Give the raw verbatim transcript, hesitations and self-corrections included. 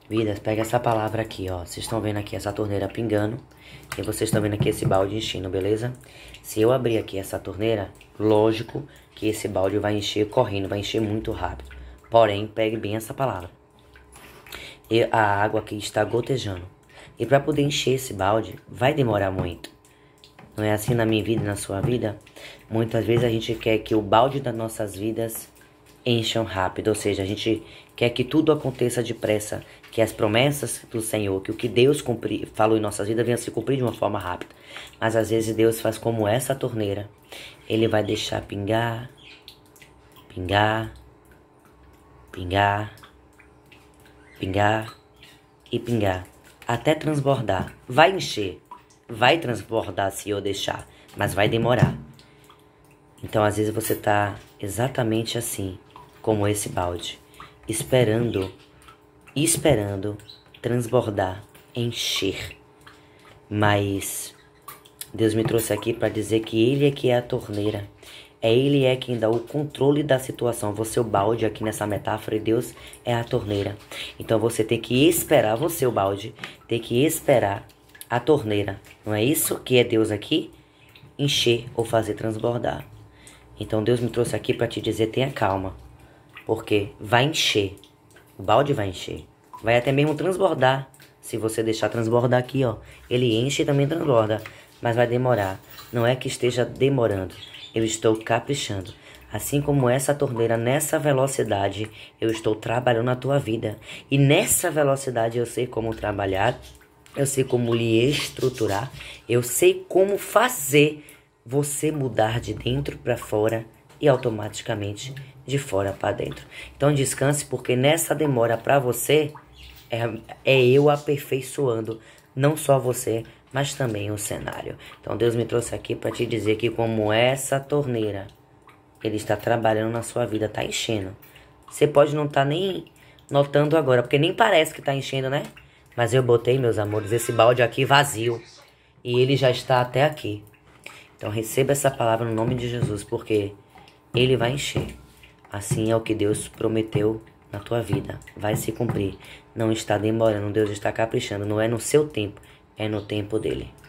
Vidas, pega essa palavra aqui, ó. Vocês estão vendo aqui essa torneira pingando. E vocês estão vendo aqui esse balde enchendo, beleza? Se eu abrir aqui essa torneira, lógico que esse balde vai encher correndo, vai encher muito rápido. Porém, pegue bem essa palavra. E a água aqui está gotejando. E para poder encher esse balde, vai demorar muito. Não é assim na minha vida e na sua vida? Muitas vezes a gente quer que o balde das nossas vidas encham rápido, ou seja, a gente quer que tudo aconteça depressa, que as promessas do Senhor, que o que Deus cumpri, falou em nossas vidas venha se cumprir de uma forma rápida. Mas às vezes Deus faz como essa torneira, Ele vai deixar pingar, pingar, pingar, pingar e pingar, até transbordar. Vai encher, vai transbordar se eu deixar, mas vai demorar. Então às vezes você está exatamente assim, como esse balde, esperando, esperando transbordar, encher. Mas Deus me trouxe aqui para dizer que Ele é que é a torneira. É Ele é quem dá o controle da situação. Você é o balde aqui nessa metáfora e Deus é a torneira. Então você tem que esperar, você o balde, tem que esperar a torneira. Não é isso que é Deus aqui? Encher ou fazer transbordar. Então Deus me trouxe aqui para te dizer, tenha calma. Porque vai encher, o balde vai encher, vai até mesmo transbordar, se você deixar transbordar aqui, ó, ele enche e também transborda, mas vai demorar, não é que esteja demorando, eu estou caprichando, assim como essa torneira, nessa velocidade, eu estou trabalhando na tua vida, e nessa velocidade eu sei como trabalhar, eu sei como lhe estruturar, eu sei como fazer você mudar de dentro para fora, e automaticamente de fora para dentro. Então descanse, porque nessa demora para você é, é eu aperfeiçoando não só você, mas também o cenário. Então Deus me trouxe aqui para te dizer que como essa torneira, Ele está trabalhando na sua vida, está enchendo. Você pode não estar tá nem notando agora, porque nem parece que está enchendo, né? Mas eu botei, meus amores, esse balde aqui vazio e ele já está até aqui. Então receba essa palavra no nome de Jesus, porque Ele vai encher. Assim é o que Deus prometeu na tua vida. Vai se cumprir. Não está demorando. Deus está caprichando. Não é no seu tempo. É no tempo dele.